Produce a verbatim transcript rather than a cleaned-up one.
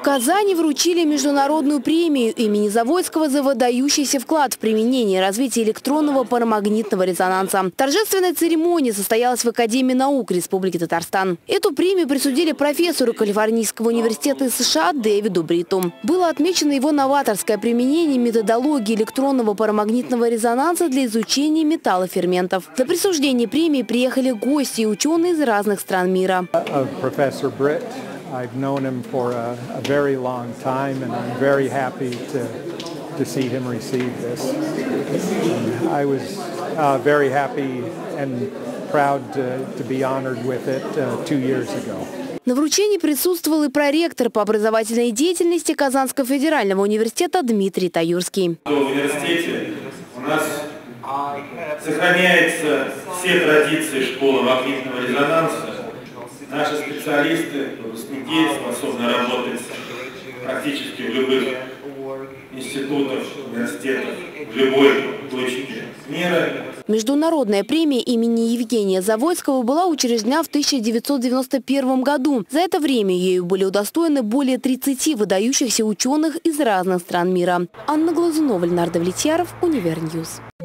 Казани вручили международную премию имени Завойского за выдающийся вклад в применение и развитие электронного парамагнитного резонанса. Торжественная церемония состоялась в Академии наук Республики Татарстан. Эту премию присудили профессору Калифорнийского университета из США Дэвиду Бриту. Было отмечено его новаторское применение методологии электронного парамагнитного резонанса для изучения металлоферментов. За присуждение премии приехали гости и ученые из разных стран мира. I've known him for a, a very long time, and I'm very happy to, to see him receive this. And I was uh, very happy and proud to, to be honored with it uh, two years ago. На вручении присутствовал и проректор по образовательной деятельности Казанского федерального университета Дмитрий Таюрский. В университете у нас сохраняются все традиции школы магнитного резонанса. Наши специалисты, выпускники способны работать практически в любых институтах, университетах, в любой точке мира. Международная премия имени Евгения Завойского была учреждена в тысяча девятьсот девяносто первом году. За это время ею были удостоены более тридцати выдающихся ученых из разных стран мира. Анна Глазунова, Леонард Влетьяров, Универньюз.